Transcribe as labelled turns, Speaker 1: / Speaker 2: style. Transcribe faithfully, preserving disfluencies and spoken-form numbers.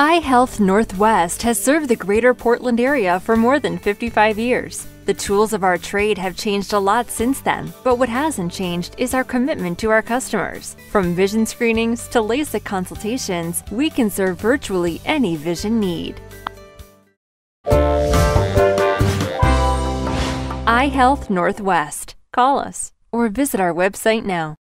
Speaker 1: iHealth Northwest has served the greater Portland area for more than fifty-five years. The tools of our trade have changed a lot since then, but what hasn't changed is our commitment to our customers. From vision screenings to Lasik consultations, we can serve virtually any vision need. iHealth Northwest. Call us or visit our website now.